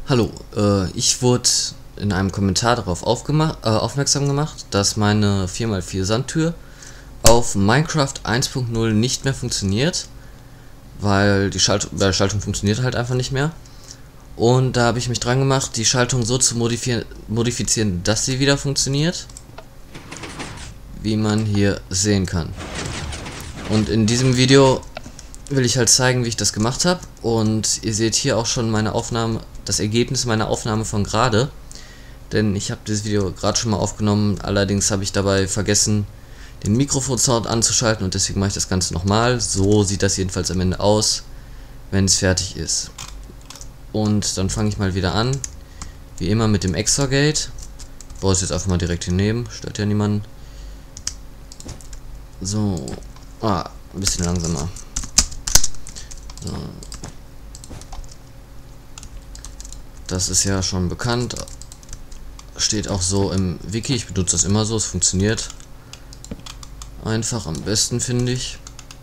Hallo, ich wurde in einem Kommentar darauf aufmerksam gemacht, dass meine 4x4 Sandtür auf Minecraft 1.0 nicht mehr funktioniert, weil die Schaltung funktioniert halt einfach nicht mehr. Und da habe ich mich dran gemacht, die Schaltung so zu modifizieren, dass sie wieder funktioniert, wie man hier sehen kann. Und in diesem Video will ich halt zeigen, wie ich das gemacht habe. Und ihr seht hier auch schon meine Aufnahme, das Ergebnis meiner Aufnahme von gerade. Denn ich habe dieses Video gerade schon mal aufgenommen, allerdings habe ich dabei vergessen, den Mikrofonsound anzuschalten und deswegen mache ich das Ganze nochmal. So sieht das jedenfalls am Ende aus, wenn es fertig ist. Und dann fange ich mal wieder an, wie immer mit dem XOR-Gate. Baue es jetzt einfach mal direkt hinnehmen, stört ja niemanden. So, ein bisschen langsamer. So. Das ist ja schon bekannt, steht auch so im Wiki, ich benutze das immer so, es funktioniert einfach am besten, finde ich.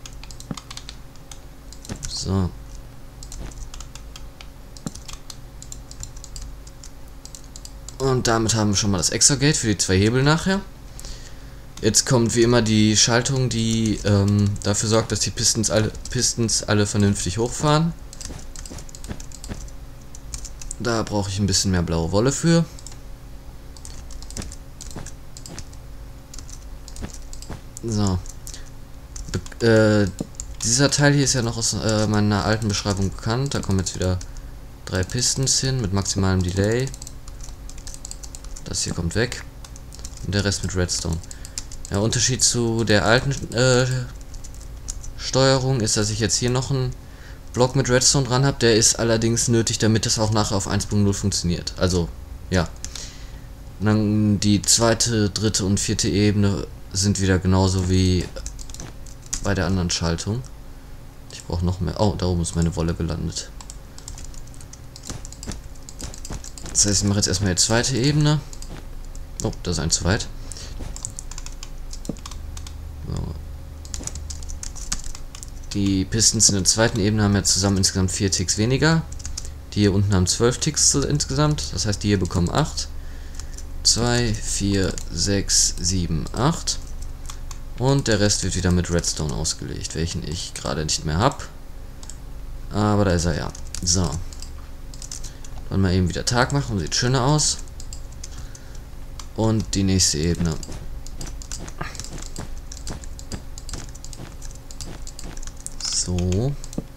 So. Und damit haben wir schon mal das XOR-Gate für die zwei Hebel nachher. Jetzt kommt wie immer die Schaltung, die dafür sorgt, dass die Pistons alle vernünftig hochfahren. Da brauche ich ein bisschen mehr blaue Wolle für. So. Dieser Teil hier ist ja noch aus meiner alten Beschreibung bekannt. Da kommen jetzt wieder 3 Pistons hin mit maximalem Delay. Das hier kommt weg. Und der Rest mit Redstone. Der Unterschied zu der alten Steuerung ist, dass ich jetzt hier noch einen Block mit Redstone dran habe. Der ist allerdings nötig, damit das auch nachher auf 1.0 funktioniert. Also, ja. Und dann die zweite, dritte und vierte Ebene sind wieder genauso wie bei der anderen Schaltung. Ich brauche noch mehr. Oh, da oben ist meine Wolle gelandet. Das heißt, ich mache jetzt erstmal die zweite Ebene. Oh, das ist ein zu weit. So. Die Pistons in der zweiten Ebene haben ja zusammen insgesamt 4 Ticks weniger. Die hier unten haben 12 Ticks insgesamt. Das heißt, die hier bekommen 8. 2, 4, 6, 7, 8. Und der Rest wird wieder mit Redstone ausgelegt, welchen ich gerade nicht mehr habe. Aber da ist er ja. So. Dann mal eben wieder Tag machen, sieht schöner aus. Und die nächste Ebene. So.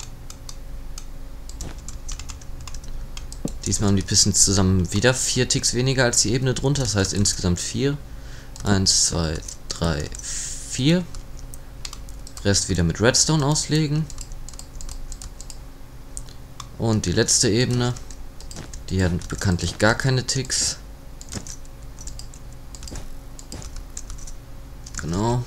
Diesmal haben die Pistons zusammen wieder 4 Ticks weniger als die Ebene drunter. Das heißt insgesamt 4. 1, 2, 3, 4. Rest wieder mit Redstone auslegen. Und die letzte Ebene. Die hat bekanntlich gar keine Ticks. Genau.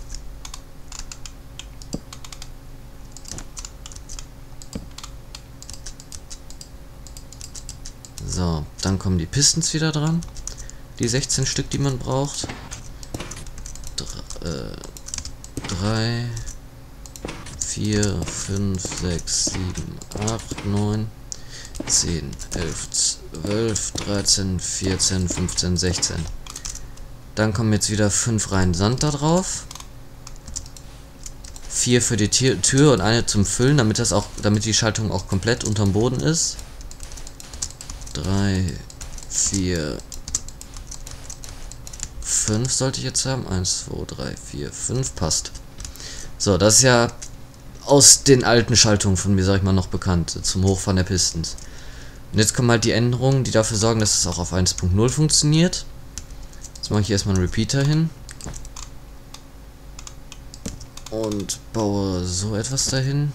So, dann kommen die Pistons wieder dran. Die 16 Stück, die man braucht. 3, 4, 5, 6, 7, 8, 9, 10, 11, 12, 13, 14, 15, 16. Dann kommen jetzt wieder 5 Reihen Sand da drauf. 4 für die Tür und eine zum Füllen, damit die Schaltung auch komplett unterm Boden ist. 3, 4, 5 sollte ich jetzt haben. 1, 2, 3, 4, 5 passt. So, das ist ja aus den alten Schaltungen von mir, sag ich mal, noch bekannt, zum Hochfahren der Pistons. Und jetzt kommen halt die Änderungen, die dafür sorgen, dass es auch auf 1.0 funktioniert. Jetzt mache ich erstmal einen Repeater hin. Und baue so etwas dahin.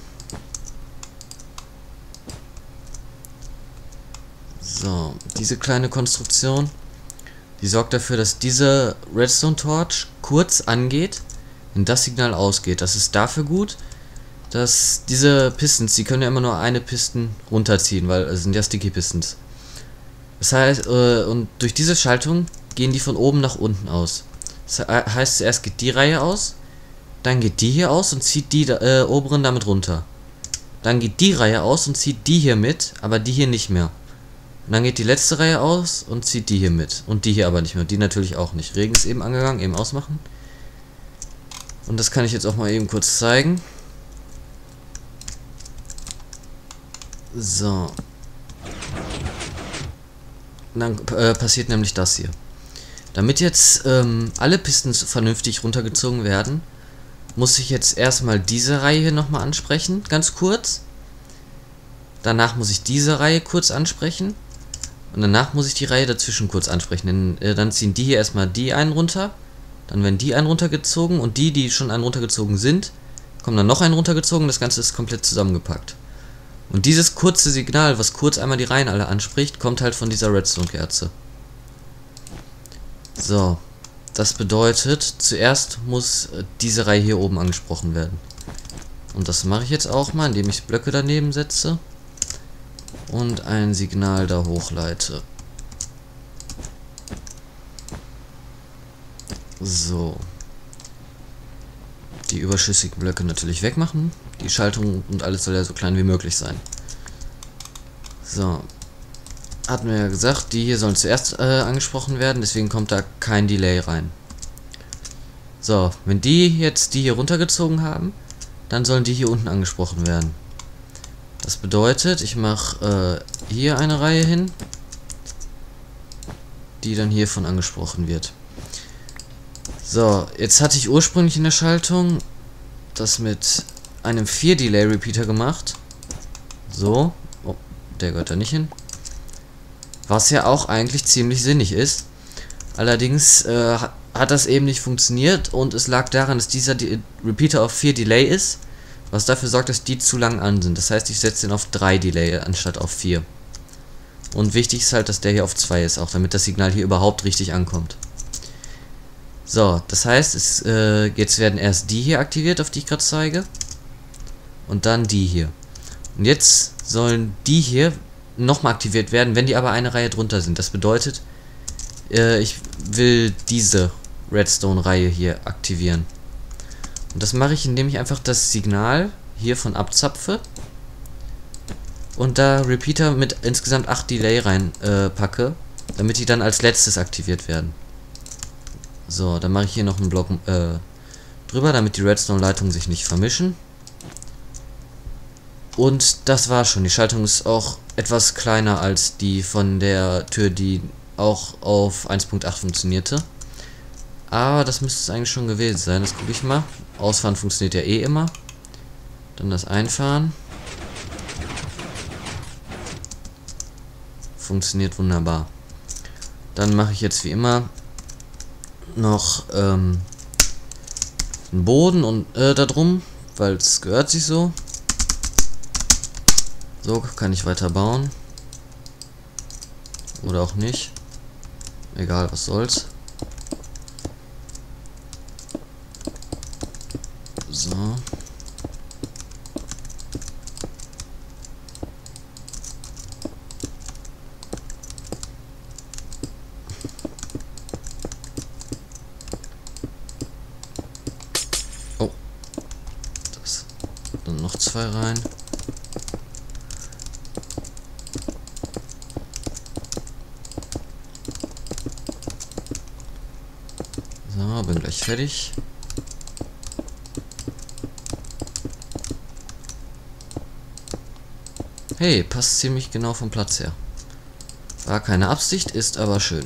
So, diese kleine Konstruktion, die sorgt dafür, dass diese Redstone Torch kurz angeht, wenn das Signal ausgeht. Das ist dafür gut, dass diese Pistons, die können ja immer nur eine Piston runterziehen, weil es sind ja Sticky Pistons. Das heißt, und durch diese Schaltung gehen die von oben nach unten aus. Das heißt, zuerst geht die Reihe aus, dann geht die hier aus und zieht die oberen damit runter. Dann geht die Reihe aus und zieht die hier mit, aber die hier nicht mehr. Und dann geht die letzte Reihe aus und zieht die hier mit. Und die hier aber nicht mehr. Die natürlich auch nicht. Regen ist eben angegangen, eben ausmachen. Und das kann ich jetzt auch mal eben kurz zeigen. So. Und dann passiert nämlich das hier. Damit jetzt alle Pistons vernünftig runtergezogen werden, muss ich jetzt erstmal diese Reihe hier nochmal ansprechen, ganz kurz. Danach muss ich diese Reihe kurz ansprechen. Und danach muss ich die Reihe dazwischen kurz ansprechen. Denn, dann ziehen die hier erstmal die einen runter. Dann werden die einen runtergezogen. Und die schon einen runtergezogen sind, kommen dann noch einen runtergezogen. Das Ganze ist komplett zusammengepackt. Und dieses kurze Signal, was kurz einmal die Reihen alle anspricht, kommt halt von dieser Redstone-Kerze. So. Das bedeutet, zuerst muss diese Reihe hier oben angesprochen werden. Und das mache ich jetzt auch mal, indem ich Blöcke daneben setze. Und ein Signal da hochleite. So. Die überschüssigen Blöcke natürlich wegmachen. Die Schaltung und alles soll ja so klein wie möglich sein. So. Hatten wir ja gesagt, die hier sollen zuerst angesprochen werden, deswegen kommt da kein Delay rein. So, wenn die jetzt die hier runtergezogen haben, dann sollen die hier unten angesprochen werden. Das bedeutet, ich mache hier eine Reihe hin, die dann hiervon angesprochen wird. So, jetzt hatte ich ursprünglich in der Schaltung das mit einem 4-Delay-Repeater gemacht. So, oh, der gehört da nicht hin. Was ja auch eigentlich ziemlich sinnig ist. Allerdings hat das eben nicht funktioniert und es lag daran, dass dieser Repeater auf 4 Delay ist. Was dafür sorgt, dass die zu lang an sind. Das heißt, ich setze den auf 3 Delay anstatt auf 4. Und wichtig ist halt, dass der hier auf 2 ist, auch damit das Signal hier überhaupt richtig ankommt. So, das heißt, jetzt werden erst die hier aktiviert, auf die ich gerade zeige. Und dann die hier. Und jetzt sollen die hier nochmal aktiviert werden, wenn die aber eine Reihe drunter sind. Das bedeutet, ich will diese Redstone-Reihe hier aktivieren. Und das mache ich, indem ich einfach das Signal hiervon abzapfe und da Repeater mit insgesamt 8 Delay rein packe, damit die dann als letztes aktiviert werden. So, dann mache ich hier noch einen Block drüber, damit die Redstone-Leitungen sich nicht vermischen. Und das war schon. Die Schaltung ist auch etwas kleiner als die von der Tür, die auch auf 1.8 funktionierte. Aber das müsste es eigentlich schon gewesen sein. Das gucke ich mal. Ausfahren funktioniert ja eh immer. Dann das Einfahren. Funktioniert wunderbar. Dann mache ich jetzt wie immer noch einen Boden und da drum, weil es gehört sich so. So kann ich weiter bauen. Oder auch nicht. Egal, was soll's. So. Oh. Das. Dann noch 2 rein. So, bin gleich fertig. Hey, passt ziemlich genau vom Platz her. War keine Absicht, ist aber schön.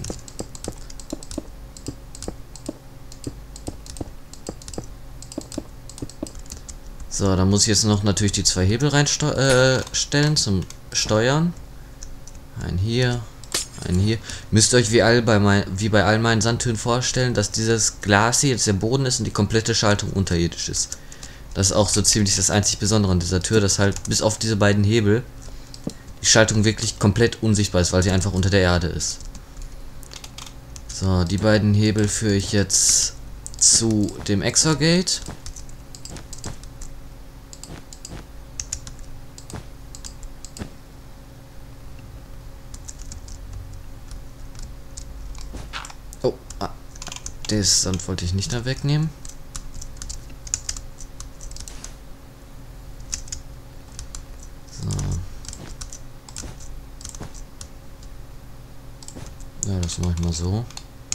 So, dann muss ich jetzt noch natürlich die 2 Hebel reinstellen zum Steuern. Einen hier, einen hier. Müsst ihr euch wie bei all meinen Sandtüren vorstellen, dass dieses Glas hier jetzt der Boden ist und die komplette Schaltung unterirdisch ist. Das ist auch so ziemlich das einzig Besondere an dieser Tür, dass halt bis auf diese beiden Hebel die Schaltung wirklich komplett unsichtbar ist, weil sie einfach unter der Erde ist. So, die beiden Hebel führe ich jetzt zu dem Exor-Gate. Oh, das Sand wollte ich nicht da wegnehmen. Ja, das mache ich mal so.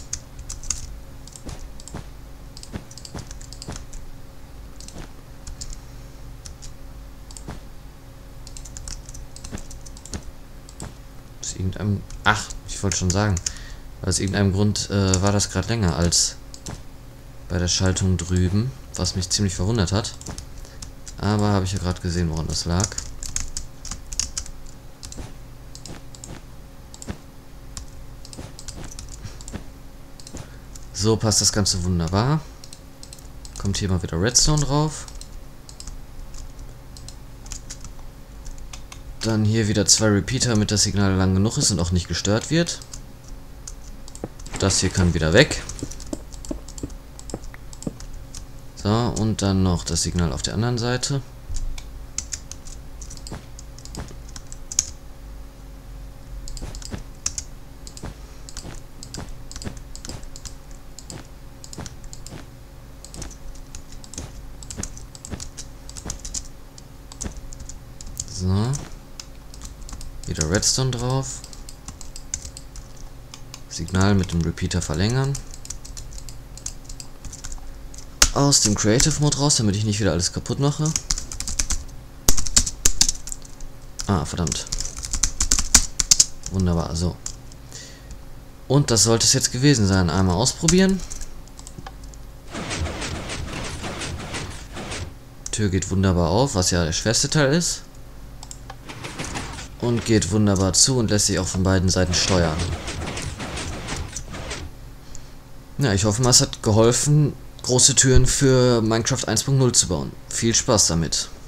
Aus irgendeinem... Ach, ich wollte schon sagen. Aus irgendeinem Grund war das gerade länger als bei der Schaltung drüben, was mich ziemlich verwundert hat. Aber habe ich ja gerade gesehen, woran das lag. So passt das Ganze wunderbar. Kommt hier mal wieder Redstone drauf. Dann hier wieder 2 Repeater, damit das Signal lang genug ist und auch nicht gestört wird. Das hier kann wieder weg. So, und dann noch das Signal auf der anderen Seite. So. Wieder Redstone drauf. Signal mit dem Repeater verlängern. Aus dem Creative Mode raus, damit ich nicht wieder alles kaputt mache. Ah, verdammt. Wunderbar, so. Und das sollte es jetzt gewesen sein. Einmal ausprobieren. Tür geht wunderbar auf, was ja der schwerste Teil ist. Und geht wunderbar zu und lässt sich auch von beiden Seiten steuern. Ja, ich hoffe mal, es hat geholfen, große Türen für Minecraft 1.0 zu bauen. Viel Spaß damit.